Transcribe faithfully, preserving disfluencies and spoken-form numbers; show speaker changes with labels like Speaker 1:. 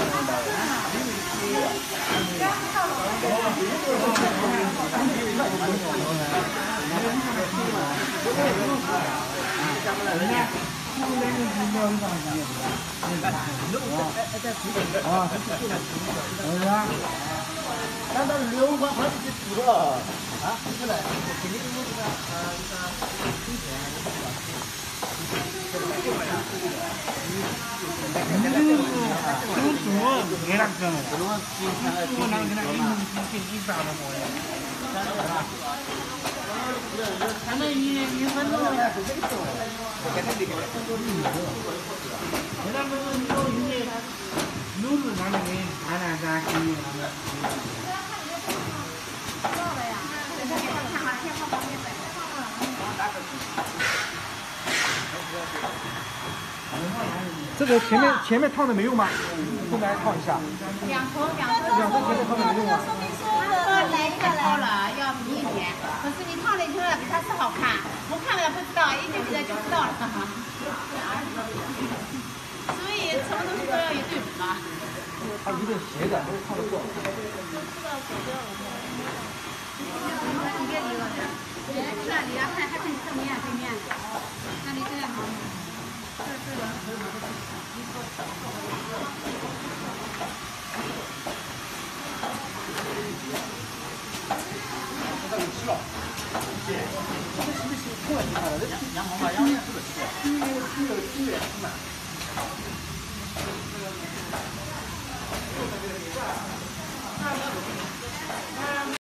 Speaker 1: 啊，对呀。难道六块还是几个？啊，不来，肯定有这个呃一个金钱。都做，给他干了。我那个那个一一一百多块。他那一一分钟。现在不是有一些路路上那个安南山西那个。到了呀，等下给他看看，先放旁边摆。这个前面前面烫的没用吗？后面还烫一下。两头两头两头前面烫的没用啊。说明书的来一个来了要便宜点，可是你烫了以后比它是好看，不看了不知道，一对比了就知道了。所以什么东西都要一对比嘛。它一对斜的，都是烫的过。一个一个的，这里要看还看正面对面，那你这样好。这这个。